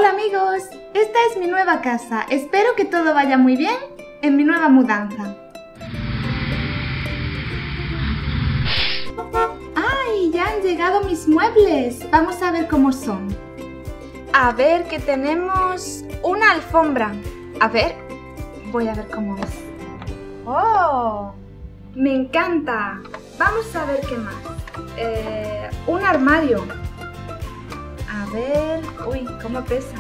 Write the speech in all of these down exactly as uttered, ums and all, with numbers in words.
Hola amigos, esta es mi nueva casa. Espero que todo vaya muy bien en mi nueva mudanza. ¡Ay! Ya han llegado mis muebles. Vamos a ver cómo son. A ver, que tenemos una alfombra. A ver, voy a ver cómo es. ¡Oh! Me encanta. Vamos a ver qué más. Eh, un armario. A ver... Uy, cómo pesa.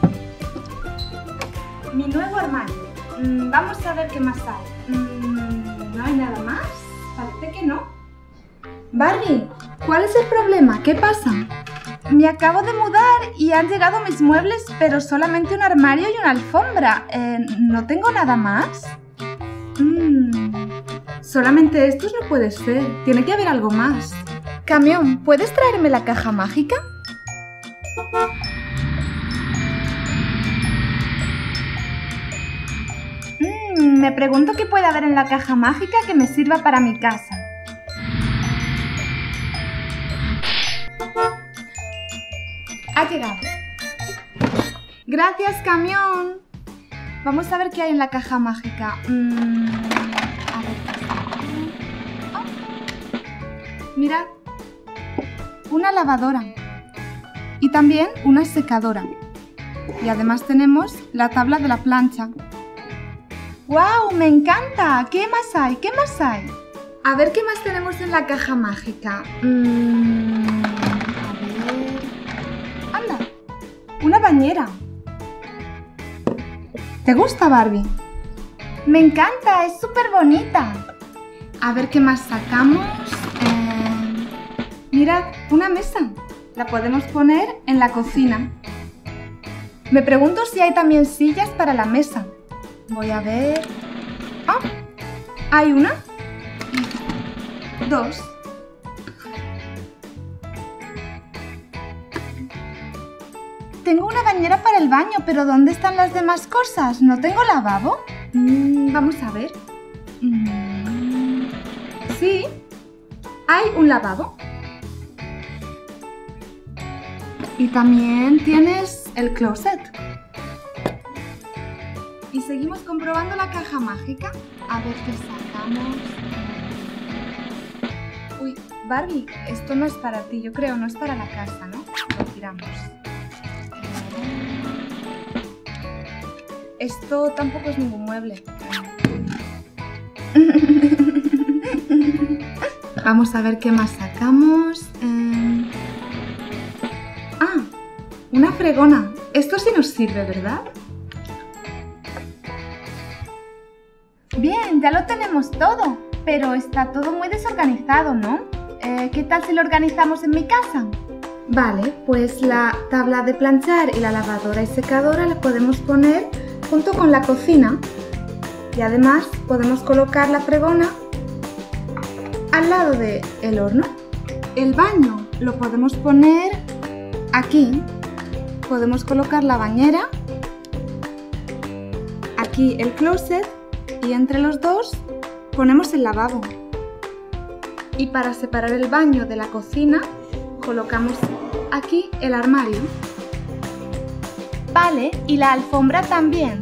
Mi nuevo armario. Mm, vamos a ver qué más hay. Mm, ¿No hay nada más? Parece que no. Barbie, ¿cuál es el problema? ¿Qué pasa? Me acabo de mudar y han llegado mis muebles, pero solamente un armario y una alfombra. Eh, ¿No tengo nada más? Mm, solamente estos no puede ser. Tiene que haber algo más. Camión, ¿puedes traerme la caja mágica? Mm, me pregunto qué puede haber en la caja mágica que me sirva para mi casa. Ha llegado. Gracias, camión. Vamos a ver qué hay en la caja mágica. Mm, a ver. Oh, mirad. Una lavadora. Y también una secadora. Y además tenemos la tabla de la plancha. ¡Wow! ¡Me encanta! ¿Qué más hay? ¿Qué más hay? A ver qué más tenemos en la caja mágica. Mm, a ver... ¡Anda! Una bañera. ¿Te gusta, Barbie? ¡Me encanta! ¡Es súper bonita! A ver qué más sacamos. Eh, mirad, una mesa. La podemos poner en la cocina. Me pregunto si hay también sillas para la mesa. Voy a ver... ¡Oh! ¿Hay una? Dos. Tengo una bañera para el baño, pero ¿dónde están las demás cosas? ¿No tengo lavabo? Mm, vamos a ver. Mm, sí, hay un lavabo. Y también tienes el closet. Y seguimos comprobando la caja mágica. A ver qué sacamos. Uy, Barbie, esto no es para ti, yo creo, no es para la casa, ¿no? Lo tiramos. Esto tampoco es ningún mueble. Vamos a ver qué más sacamos. Eh... Ah, una fregona. Esto sí nos sirve, ¿verdad? Bien, ya lo tenemos todo, pero está todo muy desorganizado, ¿no? Eh, ¿Qué tal si lo organizamos en mi casa? Vale, pues la tabla de planchar y la lavadora y secadora la podemos poner junto con la cocina. Y además podemos colocar la fregona al lado del horno. El baño lo podemos poner aquí. Podemos colocar la bañera. Aquí el closet. Y entre los dos ponemos el lavabo. Y para separar el baño de la cocina, colocamos aquí el armario. Vale, y la alfombra también.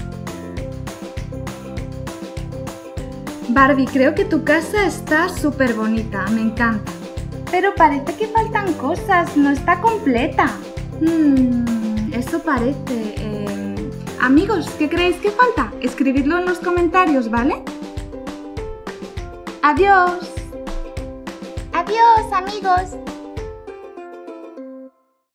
Barbie, creo que tu casa está súper bonita, me encanta. Pero parece que faltan cosas, no está completa. Hmm, eso parece... Eh... Amigos, ¿qué creéis que falta? Escribidlo en los comentarios, ¿vale? ¡Adiós! ¡Adiós, amigos!